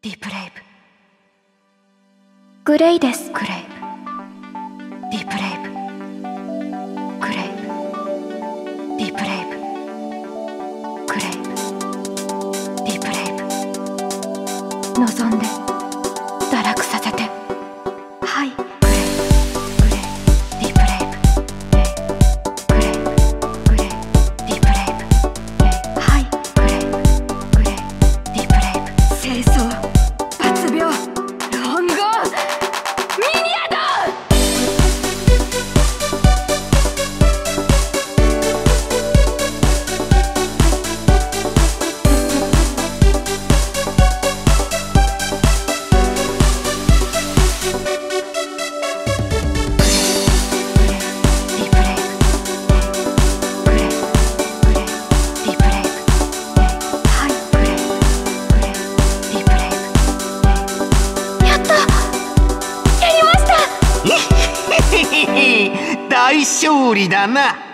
ディープレイブ。グレイです。グレイブ。ディープレイブ。グレイブ。ディープレイブ。グレイブ。ディープレイブ。望んで堕落させて。はい。グレイブ。グレイブ。ディープレイブ。グレイブ。グレイブ。ディープレイブ。はい。グレイブ。グレイブ。ディープレイブ。清掃。発病。論語。ミニアド。 大勝利だな。